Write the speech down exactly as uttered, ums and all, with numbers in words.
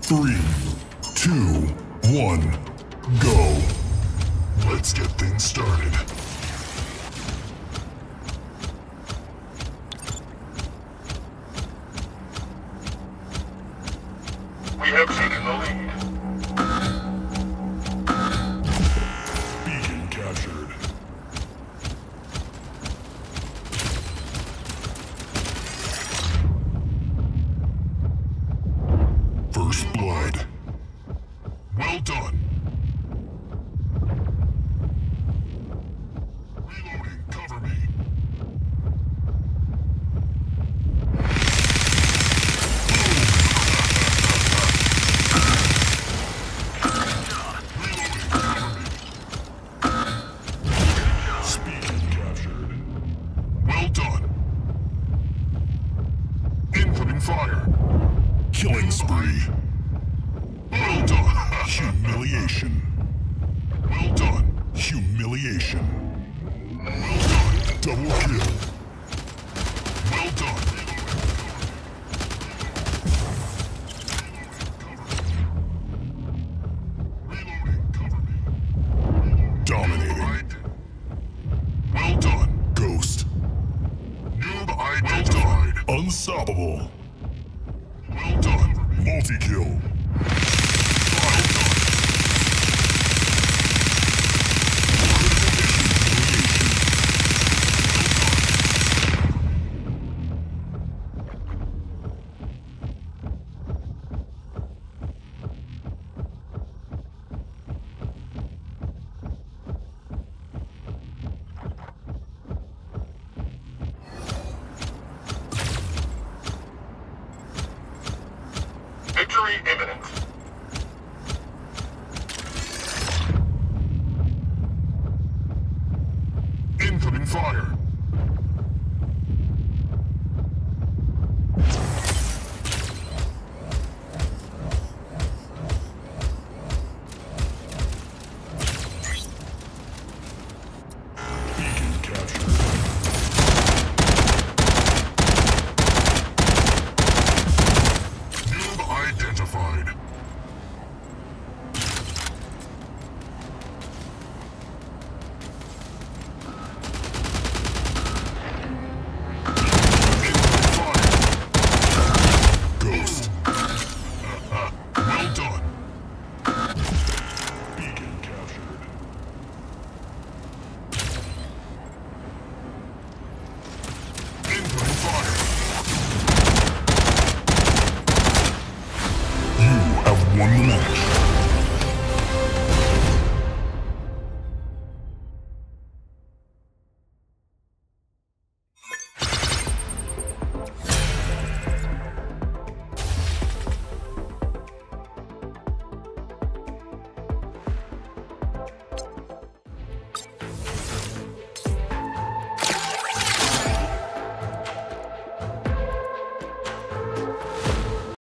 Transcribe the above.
Three, two, one, go. Let's get things started. We have taken the lead. Beacon captured. First blood. Well done. Reloading, cover me. Fire. Killing spree. Well done. Humiliation. Well done. Humiliation. Well done. Double kill. Well done. Reloading, cover me. Dominating. Well done. Ghost. Noob identified. Unstoppable. Well done. Multi-kill. Well done. Victory imminent. Incoming fire. Beacon captured. Identified. Ghost. Well done. Beacon captured. Incoming fire. You have won the match.